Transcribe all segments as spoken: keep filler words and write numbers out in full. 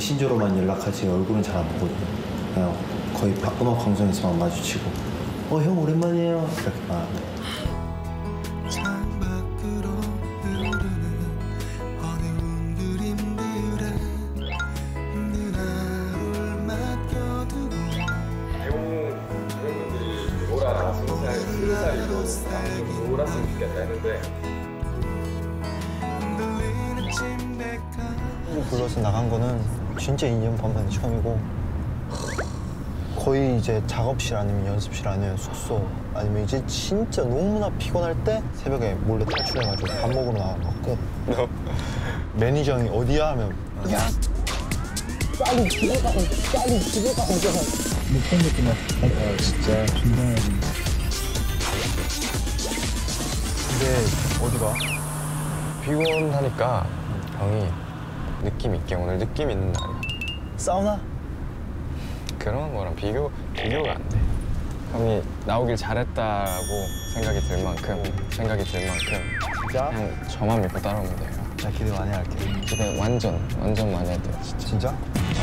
메신저로만 연락하지 얼굴은 잘 안 보거든요. 그냥 거의 바, 음악 방송에서만 마주치고 어 형 오랜만이에요 이렇게 말합니다. 스무 살이고 놀았으면 좋겠다 했는데 불러서 나간 거는 진짜 이 년 반 만에 처음이고 거의 이제 작업실 아니면 연습실 아니면 숙소 아니면 이제 진짜 너무나 피곤할 때 새벽에 몰래 탈출해가지고 밥 먹으러 나가고 매니저 형이 어디야 하면 야! 빨리 집에 가고 빨리 집에 가고 못한 것도 막 아, 진짜 긴장하지. 근데 어디가? 피곤하니까 형이 느낌 있게 오늘 느낌 있는 날이야. 사우나? 그런 거랑 비교, 비교가 안 돼. 형이 나오길 잘했다고 생각이 들 만큼 생각이 들 만큼 진짜? 그냥 저만 믿고 따라오면 돼요. 나 기대 많이 할게. 기대 완전 완전 많이 해도 돼 진짜. 진짜?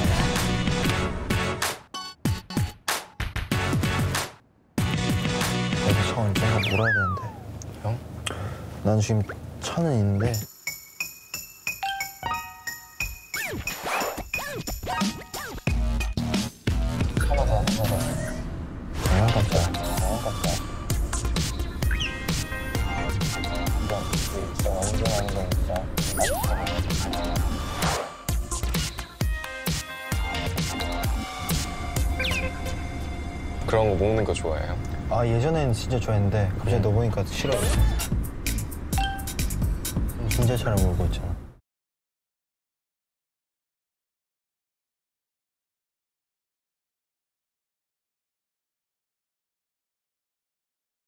나도 처음 뭔가 몰아야 되는데. 형? 난 지금 차는 있는데 하나다 하나다 아 깜짝이야 아 깜짝이야 진짜 운전하는 거 진짜 그런 거 먹는 거 좋아해요? 아 예전엔 진짜 좋아했는데 갑자기 너 보니까 싫어요. 순대차를 몰고 있잖아.